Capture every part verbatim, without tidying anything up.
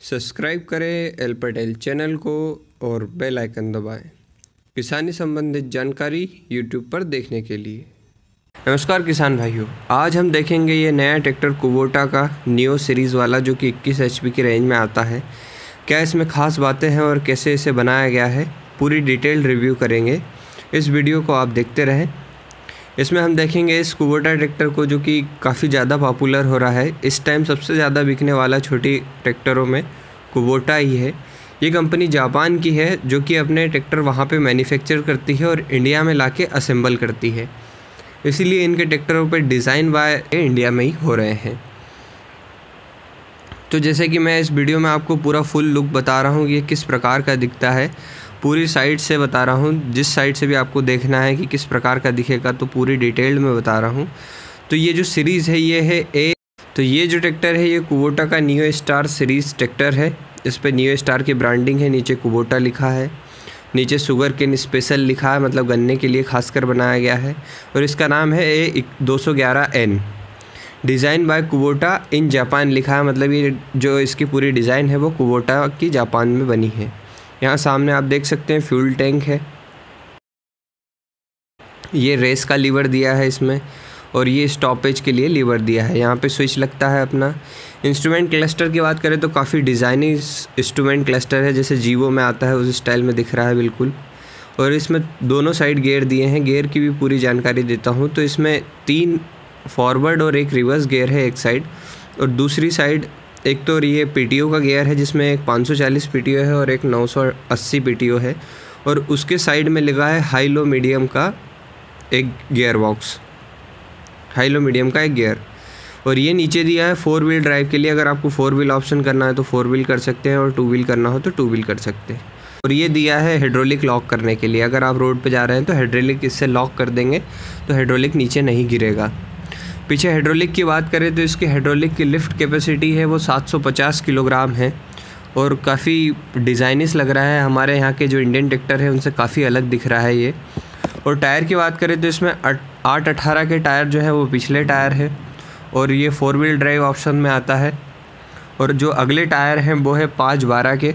Subscribe करें L Patel channel को और बेल आइकन दबाएं किसानी संबंधित जानकारी यूट्यूब पर देखने के लिए। नमस्कार किसान भाइयों, आज हम देखेंगे ये नया ट्रैक्टर कुबोटा का नियो सीरीज़ वाला जो कि इक्कीस एच पी की रेंज में आता है। क्या इसमें ख़ास बातें हैं और कैसे इसे बनाया गया है, पूरी डिटेल रिव्यू करेंगे। इस वीडियो को आप देखते रहें। इसमें हम देखेंगे इस कुबोटा ट्रैक्टर को जो कि काफ़ी ज़्यादा पॉपुलर हो रहा है। इस टाइम सबसे ज़्यादा बिकने वाला छोटी ट्रैक्टरों में कुबोटा ही है। ये कंपनी जापान की है जो कि अपने ट्रैक्टर वहाँ पे मैन्युफैक्चर करती है और इंडिया में लाके असेंबल करती है। इसीलिए इनके ट्रैक्टरों पे डिज़ाइन बाय इंडिया में ही हो रहे हैं। तो जैसे कि मैं इस वीडियो में आपको पूरा फुल लुक बता रहा हूँ, ये किस प्रकार का दिखता है, पूरी साइड से बता रहा हूँ। जिस साइड से भी आपको देखना है कि किस प्रकार का दिखेगा तो पूरी डिटेल में बता रहा हूँ। तो ये जो सीरीज़ है ये है ए तो ये जो ट्रैक्टर है ये कुबोटा का नियो स्टार सीरीज़ ट्रैक्टर है। इस पर नियो स्टार की ब्रांडिंग है, नीचे कुबोटा लिखा है, नीचे शुगर केन स्पेशल लिखा है, मतलब गन्ने के लिए खासकर बनाया गया है। और इसका नाम है ए दो सौ ग्यारह N. Design by Kubota in Japan लिखा है, मतलब ये जो इसकी पूरी डिज़ाइन है वो कुबोटा की जापान में बनी है। यहाँ सामने आप देख सकते हैं फ्यूल टैंक है, ये रेस का लीवर दिया है इसमें, और ये स्टॉपेज के लिए लीवर दिया है। यहाँ पे स्विच लगता है अपना। इंस्ट्रूमेंट क्लस्टर की बात करें तो काफ़ी डिज़ाइनी इंस्ट्रूमेंट क्लस्टर है, जैसे जीवो में आता है उस स्टाइल में दिख रहा है बिल्कुल। और इसमें दोनों साइड गियर दिए हैं। गियर की भी पूरी जानकारी देता हूँ। तो इसमें तीन फॉरवर्ड और एक रिवर्स गियर है एक साइड, और दूसरी साइड एक तो ये पीटीओ का गियर है जिसमें एक पाँच सौ चालीस पीटीओ है और एक नौ सौ अस्सी पीटीओ है, और उसके साइड में लगा है हाई लो मीडियम का एक gear box, high low medium का एक गियर। और ये नीचे दिया है फोर व्हील ड्राइव के लिए। अगर आपको फोर व्हील ऑप्शन करना है तो फोर व्हील कर सकते हैं, और टू व्हील करना हो तो टू व्हील कर सकते हैं। और ये दिया है हाइड्रोलिक लॉक करने के लिए। अगर आप रोड पे जा रहे हैं तो हाइड्रोलिक इससे लॉक कर देंगे तो हाइड्रोलिक नीचे नहीं गिरेगा। पीछे हाइड्रोलिक की बात करें तो इसकी हाइड्रोलिक की लिफ्ट कैपेसिटी है वो सात सौ पचास किलोग्राम है, और काफ़ी डिज़ाइनिश लग रहा है। हमारे यहाँ के जो इंडियन ट्रैक्टर है उनसे काफ़ी अलग दिख रहा है ये। और टायर की बात करें तो इसमें आठ अठारह के टायर जो है वो पिछले टायर है, और ये फोर व्हील ड्राइव ऑप्शन में आता है। और जो अगले टायर हैं वो है पाँच बारह के,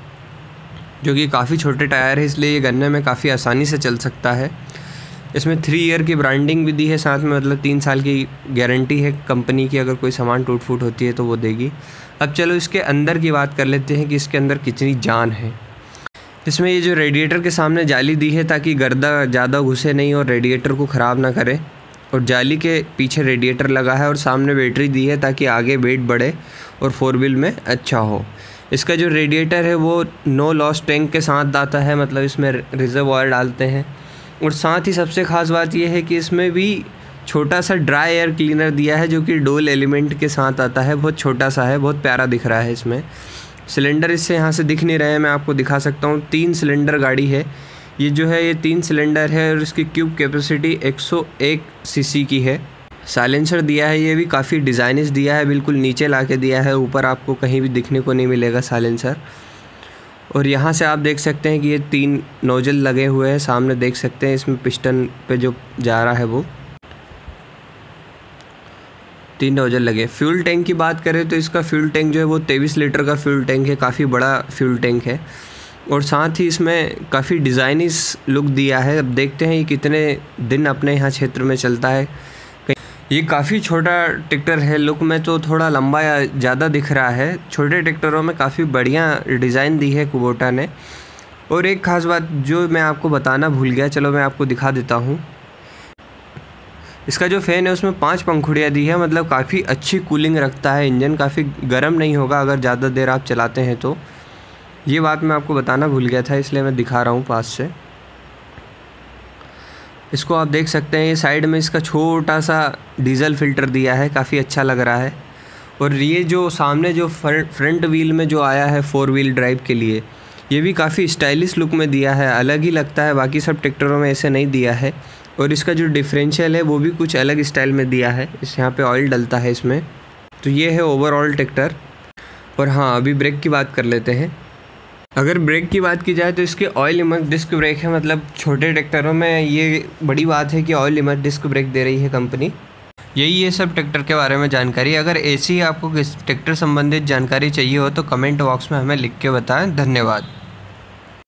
जो कि काफ़ी छोटे टायर है, इसलिए ये गन्ने में काफ़ी आसानी से चल सकता है। इसमें थ्री ईयर की ब्रांडिंग भी दी है साथ में, मतलब तीन साल की गारंटी है कंपनी की। अगर कोई सामान टूट फूट होती है तो वो देगी। अब चलो इसके अंदर की बात कर लेते हैं कि इसके अंदर कितनी जान है। इसमें ये जो रेडिएटर के सामने जाली दी है ताकि गर्दा ज़्यादा घुसे नहीं और रेडिएटर को ख़राब ना करे, और जाली के पीछे रेडिएटर लगा है, और सामने बैटरी दी है ताकि आगे वेट बढ़े और फोर व्हील में अच्छा हो। इसका जो रेडिएटर है वो नो लॉस टैंक के साथ आता है, मतलब इसमें रिजर्व ऑयल डालते हैं। और साथ ही सबसे ख़ास बात यह है कि इसमें भी छोटा सा ड्राई एयर क्लीनर दिया है जो कि डोल एलिमेंट के साथ आता है। बहुत छोटा सा है, बहुत प्यारा दिख रहा है। इसमें सिलेंडर इससे यहाँ से दिख नहीं रहे हैं, मैं आपको दिखा सकता हूँ। तीन सिलेंडर गाड़ी है ये, जो है ये तीन सिलेंडर है, और इसकी क्यूब कैपेसिटी एक सौ एक सीसी की है। साइलेंसर दिया है, ये भी काफ़ी डिज़ाइनिश दिया है, बिल्कुल नीचे ला के दिया है, ऊपर आपको कहीं भी दिखने को नहीं मिलेगा साइलेंसर। और यहाँ से आप देख सकते हैं कि ये तीन नोजल लगे हुए हैं, सामने देख सकते हैं। इसमें पिस्टन पे जो जा रहा है वो तीन नोजल लगे। फ्यूल टैंक की बात करें तो इसका फ्यूल टैंक जो है वो तेईस लीटर का फ्यूल टैंक है, काफ़ी बड़ा फ्यूल टैंक है। और साथ ही इसमें काफ़ी डिज़ाइनिश लुक दिया है। अब देखते हैं ये कितने दिन अपने यहाँ क्षेत्र में चलता है। ये काफ़ी छोटा ट्रैक्टर है, लुक में तो थोड़ा लंबा या ज़्यादा दिख रहा है। छोटे ट्रैक्टरों में काफ़ी बढ़िया डिज़ाइन दी है कुबोटा ने। और एक ख़ास बात जो मैं आपको बताना भूल गया, चलो मैं आपको दिखा देता हूँ। इसका जो फ़ैन है उसमें पांच पंखुड़ियाँ दी है, मतलब काफ़ी अच्छी कूलिंग रखता है। इंजन काफ़ी गर्म नहीं होगा अगर ज़्यादा देर आप चलाते हैं तो। ये बात मैं आपको बताना भूल गया था, इसलिए मैं दिखा रहा हूँ पास से। इसको आप देख सकते हैं, ये साइड में इसका छोटा सा डीजल फ़िल्टर दिया है, काफ़ी अच्छा लग रहा है। और ये जो सामने जो फ्रंट व्हील में जो आया है फोर व्हील ड्राइव के लिए, ये भी काफ़ी स्टाइलिश लुक में दिया है, अलग ही लगता है। बाकी सब ट्रैक्टरों में ऐसे नहीं दिया है। और इसका जो डिफरेंशियल है वो भी कुछ अलग स्टाइल में दिया है। इस यहाँ पे ऑयल डलता है इसमें। तो ये है ओवरऑल ट्रैक्टर। और हाँ, अभी ब्रेक की बात कर लेते हैं। अगर ब्रेक की बात की जाए तो इसके ऑयल इमर्ज डिस्क ब्रेक है, मतलब छोटे ट्रैक्टरों में ये बड़ी बात है कि ऑयल इमर्ज डिस्क ब्रेक दे रही है कंपनी। यही ये सब ट्रैक्टर के बारे में जानकारी। अगर ऐसी आपको किस ट्रैक्टर संबंधित जानकारी चाहिए हो तो कमेंट बॉक्स में हमें लिख के बताएं। धन्यवाद।